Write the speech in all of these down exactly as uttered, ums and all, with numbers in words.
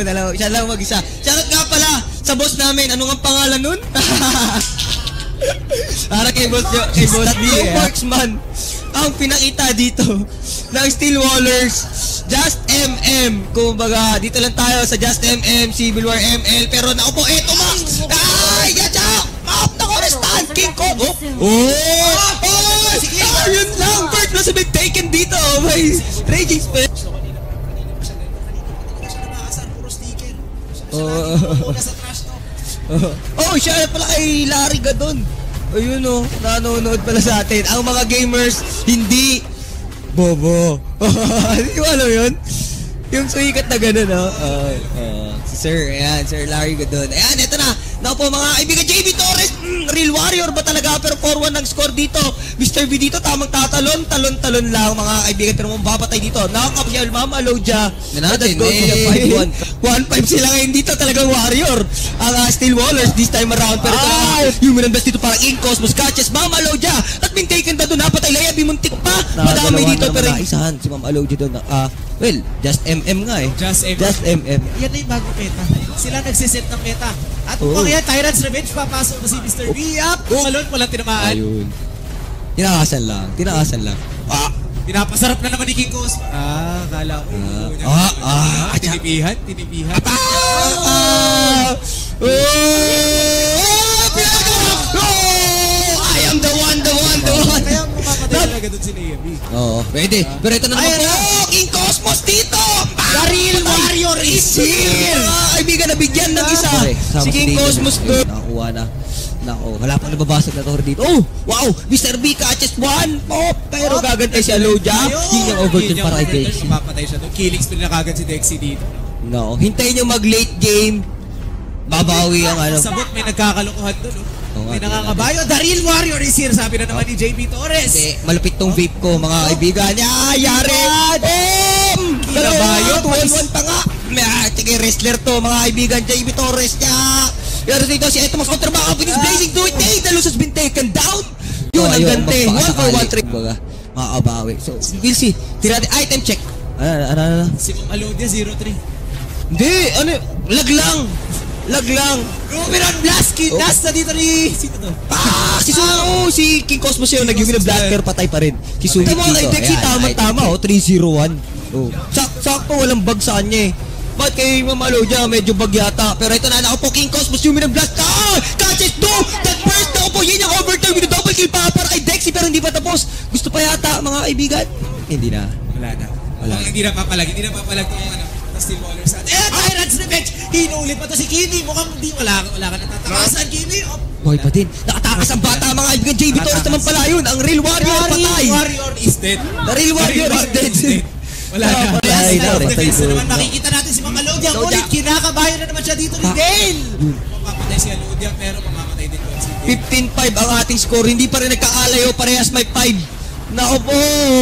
dalawa. Siya lang mag-isa. Shoutout nga pala sa boss namin. Ano nga pangalan nun? Para kay boss, kay boss D. Marksman. Ang pinakita dito ng Steel Wallers, Just M M. Kumbaga, dito lang tayo sa Just M M, Civil War M L. Pero naku po, eto Max! Ay, gacha! Up na ko, stand! King Kong! Oh! Oh! Oh! Ah, yun lang! Bird na sabi taken dito! May raging spell! Oh! Oh, siya pala kay Larry Gadon! Ayun o, nanonood pala sa atin. Ang mga gamers, hindi bobo. Hindi ko alam yun. Yung suikat na gano'n, no? Uh, uh, si Sir, ayan, Sir Larry Gadon. Ayan, ito na. Naku po mga kaibigan, J B Torres, mm, Real Warrior ba talaga? Pero four one ang score dito. Mister V dito, tamang tatalon, talon-talon lang mga kaibigan. Pero mong babatay dito. Nakakap siya, Mama Loja. Na natin, eh. one five sila ngayon dito, talagang Warrior. Ang uh, Steel Wallers this time around. Pero ah, human and best dito para King Cosmos, Catches, Mama Loja. At been taken ba doon, napatay Leia, bimuntik pa. Madami dito, pero isahan si Mama Loja doon. Ah, well, Just M M nga eh. Just M M. Just M M. Yan na yung bagong meta. Sila nagsiset ng meta. At oh. Kung yan, Tyrant's Revenge, papasok na si Mister V. Up! Oh. Malon, walang tinamaan. Ayun. Tinakasan lang. Tinakasan lang. Ah! Pinapasarap na naman ni King Cosmos. Ah, kala ko. Ah, ah, ah. Tinipihan, tinipihan. Ah! Ah! Oh! Oh! I am the one, the one, the one. Kaya mapapatay talaga doon si Leia B. Oo, pwede. Pero ito na naman po. Oh! King Cosmos dito! The Real Warrior is here! Kaibigan, nabigyan ng isa. Si King Cosmos doon. Nakakuha na. Nako, wala pang nababasag na torre dito. Oh! Wow! Mister B catches one! Pop! Pero gagantay si Aloja. Yun yung overkill para kay Dexy. Mapapatay siya doon. Killing spin na kagad si Dexy dito. No, hintayin nyo mag-late game. Babawi ang ano. Sabot, may nagkakalokohan doon. Oh. May nangangabayo. The Real Warrior is here. Sabi na naman ni J B Torres. Hindi, malupit tong vape ko mga kaibigan. Ah, yari! Boom! Kinabayo, one one pa nga. Sige, wrestler to, mga kaibigan, J B Torres niya. Pero dito si Etomax kontra baka finish blazing to it. Hey, the loss has been taken down. Yun, ang gante. One for one trick. Makakabawi. So, we'll see. Tira natin, item check. Ano, ano, ano? Si Ma'am Alodia, zero three. Hindi, ano, lag lang. Lag lang. Ruben Blasky, nasa dito ni... Sino to? Ah, si Sumo, si King Cosmos yun, nag-give na blast pero patay pa rin. Si Sumo dito. Tama kay Dexy, tama-tama, oh, three zero one. Oh. Sakto, walang bag sa kanya eh. Ba't kay Mama Loja, medyo bag yata. Pero ito na, ako po, King Cosmos, human and blast. Ah! Catches two! That first, ako po, yun yung overtime with a double kill pa para kay Dexy pero hindi pa tapos. Gusto pa yata, mga kaibigan. Hindi na. Wala na. Wala. Hindi na papalag, hindi na papalag itong ano. Steel Wallers. Eh, Tyrant's Revenge! Hinulit pa to si Kimi. Mukhang hindi, wala, wala ka natatakasan, Kimi. Oh. Boy pa din. Nakatakas ang bata, mga kaibigan. J B Torres naman pala yun. Ang Real Warrior patay. The Real Warrior is dead. The Real Warrior is dead. Wala na. Patay na. Defense na naman. Makikita natin si Ma'am Alodia. Ngunit kinakabayo na naman siya dito ni Dale. Mapapatay si Alodia pero mamamatay din si Dale. fifteen five ang ating score. Hindi pa rin nagkaalayo. Parehas may five. Nako po.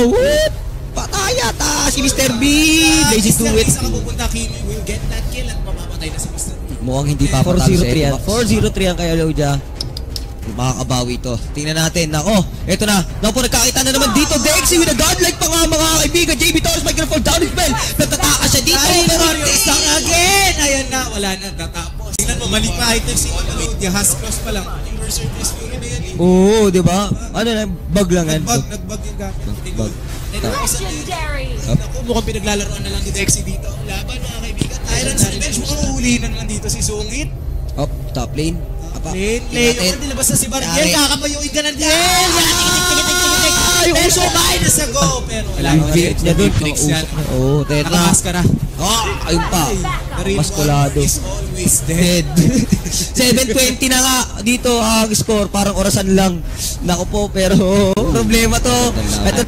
Patay yata si Mister B. Lazy to it. Isa ka pupunta, Kimi will get that kill at mamamatay na si Mister B. Mukhang hindi pa patalo sa Etomax. four zero three ang kay Alodia. Makakabawi ito. Tingnan natin. Nako, eto na. Nako po, nagkakita na naman dito. Dexy with a godlike pa nga mga kaibigan. J B Torres might fall down his bell. Natataka siya dito. Ay, Warrior stuck again. Ayan na, wala na. Tatapos. Tingnan mo, mali pa item si Alodia. Has cross pa lang. Inverse Surface Fury na yan. Oo, di ba? Ano na, bug lang yan. Nagbug, nagbug yung gamit. Bug. Legendary. Naku, mukhang pinaglalaroan na lang ni Dexy dito. Laban mga kaibigan. Tyrant's Revenge. Mukhang uhulihin na naman dito si Sungit. Up, top lane. Late, late. Yung nilabas na si Bardiel. Kakapayuin ka na din. Yan, tikitik-tikitik-tikitik. Pero sumay na sa go. Pero wala Yung vape niya doon. Oo, tetra. Nakamaskara. Oh, ayun pa. Maskulado. Is always dead. seven twenty na nga dito ang score. Parang orasan lang. Nako po, pero problema to. Ito,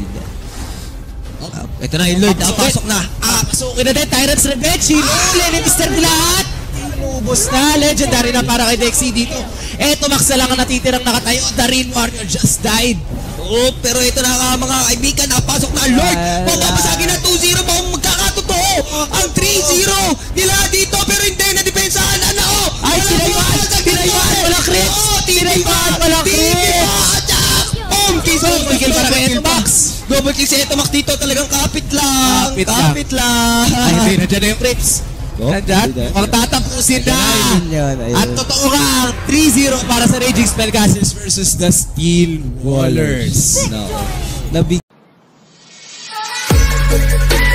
ito na yung Lord. Nakapasok na. Ah, pasukin na din. Tyrant's Revenge. Hinuli ni Mister Lahat. Inubos na. Legendary na para kay Dexy dito. Eto, Max na lang ang natitirang nakatayo. The Real Warrior just died. Oh, pero ito na nga mga kaibigan. Nakapasok na ang Lord. Pagpapasagin na two zero. Baka magkakatotoo. Ang three zero nila dito. Pero hindi na depensahan. Ano? Ay, tinayuan. Tinayuan. Walang crits. Tinayuan. Walang crits. Boom! Double kill para kay Etomax. Double kill si Etomax dito. Talagang kapit lang. Kapit lang. Ay, hindi na dyan na yung crits. Nandyan, magtatapusin na. Ayun yun, ayun. At totoo nga ang three zero para sa Raging Spellcasters versus the Steel Ballers. No. Nabig